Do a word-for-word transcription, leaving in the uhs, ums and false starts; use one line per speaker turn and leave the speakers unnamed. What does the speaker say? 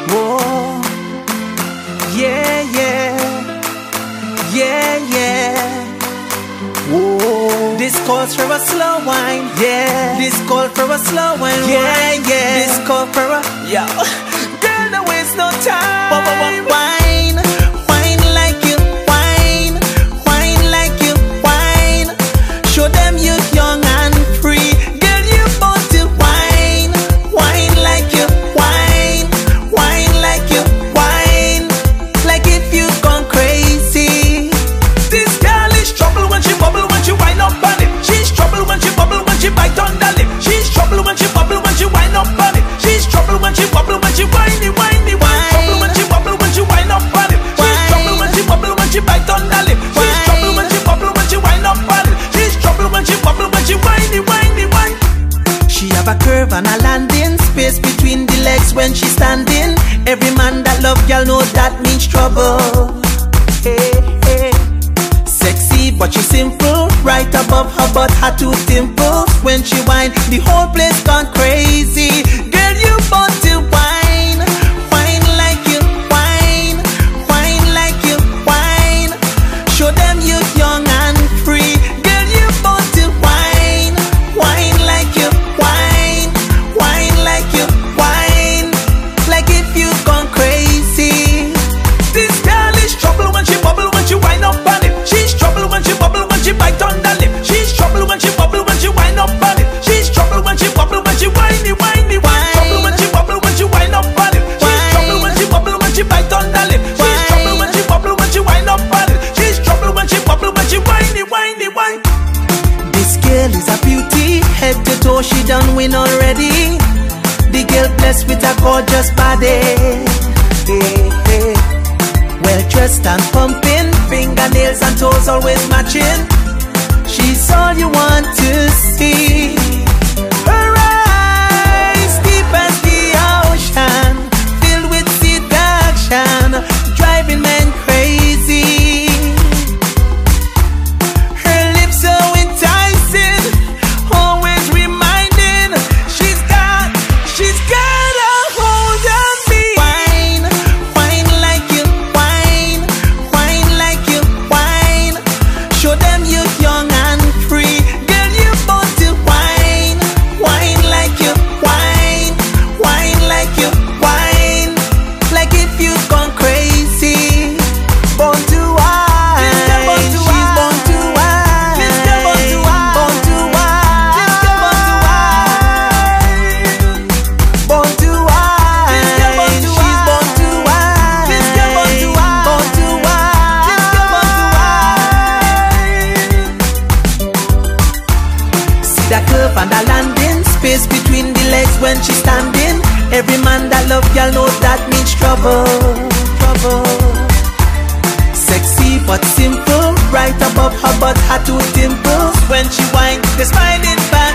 Whoa. Yeah, yeah. Yeah, yeah. Whoa. This calls for a slow wine. Yeah. This calls for a slow wine. Yeah, wine. Yeah. This calls for a yo. Girl, don't waste no time. Wine, wine, wine like you wine, wine like you wine. Show them you young and free. Girl, you born to wine, wine like you wine, wine like you wine. Like if you gone crazy. This girl is trouble when she bubble when she wind up on it. She's trouble when she bubble when she bite on the lip. She's trouble when she bubble when she wind up on it. She's trouble when she bubble when she whiny whiny wine. Trouble when she bubble when she wind up on it. She's trouble when she bubble when she bite on the lip. She's trouble when she bubble when she wind up on it. She's trouble when she bubble when she whiny whiny wine. She have a curve and a landing space between the legs when she standing. Every man that love girl know that means trouble. Hey, hey. Sexy but she simple. Right above her butt, her two dimples. When she whine, the whole place gone crazy. Girl, you born to whine, whine like you whine, whine like you whine. Show them you young and free. Girl, you born to whine, whine like you whine, whine like you whine. Like if you gone crazy. This girl is trouble when she bubble when she wind up on it. She's trouble when she bubble when she bite on the lip. She's trouble when she bubble when she wind up on it. She's trouble when she bubble when she whiny whiny wine. Trouble when she bubble when she wind up on it. She's trouble when she bubble when she bite on the lip. She's trouble when she bubble when she wind up on it. She's trouble when she bubble when she whiny whiny wine. This girl is a beauty, head to toe she done win already. The girl blessed with a gorgeous body. Hey, hey. Well dressed and pumping, fingernails and toes always matching. She's all you want to see. Her eyes deep as the ocean, filled with seduction, driving men crazy. Her lips so enticing, always reminding. She's got, she's got a hold on me. Wine, wine like you wine, wine like you wine. Show them you young and free. Girl, you born to wine, wine like you wine, wine like you wine. Like if you gone crazy. Born to wine. She's born to wine. Born to wine. Born to wine. Born to wine. She's born to wine. Born to wine. Born to wine. See that curve and the landing space between the legs when she's standing. Every man that love girl know that means trouble, trouble. Sexy but simple, right above her butt, her two dimples. When she whine, the smiling back.